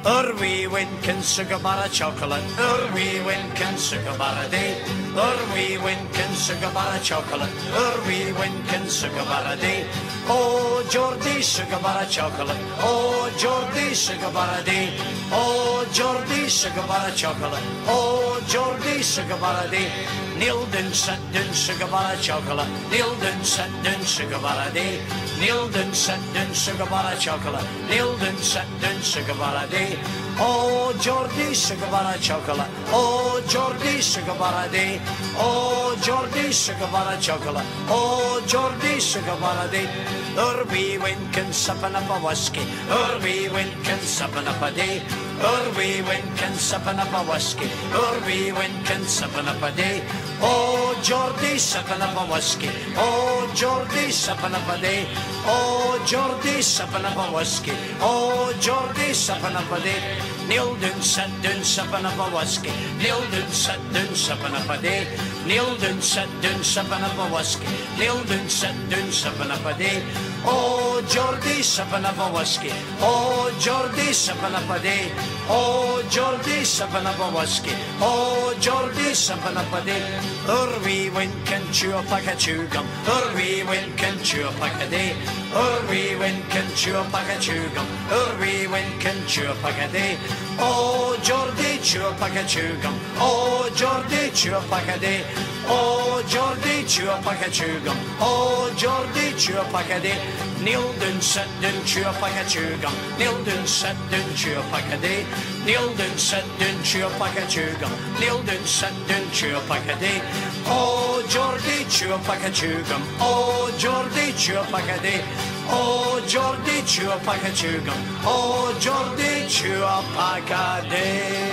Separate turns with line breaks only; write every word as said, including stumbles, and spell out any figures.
Ur wee winkin sugar bar of chocolate, ur wee winkin sugar bar a day, ur wee winkin sugar bar of chocolate, ur wee winkin sugar bar a day. Oh Geordie sugar bar of chocolate, oh Geordie sugar bar a day, oh Geordie sugar bar of chocolate, oh Geordie sugar bar a day. Neil dun sat dun sugar bar of chocolate, Neil dun sat dun sugar bar a day, Neil dun sat dun sugar bar of chocolate, Neil dun sat dun sugar bar a day. Oh Geordie sugar bar of chocolate, oh Geordie sugar bar a day, oh Geordie sugar bar of chocolate, oh Geordie sugar bar a day. Ur wee winkin suppin' up a whiskey, ur wee winkin suppin' up a day, ur wee winkin suppin' up a whiskey, ur wee winkin suppin' up a day. Oh Geordie suppin' up a whiskey, oh Geordie suppin' up a day, oh Geordie suppin' up a whiskey, oh Geordie suppin' up a day. Neil dun sat dun suppin' up a whiskey, Neil dun sat dun suppin' up a day, Neil dun sat dun suppin' up a whiskey, Neil dun sat dun suppin' up a day. Oh Geordie suppin' up a whiskey, oh Geordie suppin' up a day, oh Geordie suppin' up a whiskey, oh Geordie suppin' up a day. Ur wee winkin chew a pack of chew gum, ur wee winkin chew a pack a day, ur wee winkin chew a pack of chew gum, ur wee winkin chew a pack a day. Oh Geordie chew a pack of chew gum, oh Geordie chew a pack a day, oh Geordie chew a pack of chew gum, oh Geordie chew a pack a day. Neil dun sat dun chew a pack of chew gum, Neil dun sat dun chew a pack a day, Neil dun sat dun chew a pack of chew gum, Neil dun sat dun chew a pack a day. Oh Geordie chew a pack of chew gum, oh Geordie chew a pack a day, oh Geordie chew a pack of chew gum, oh Geordie chew a pack a day.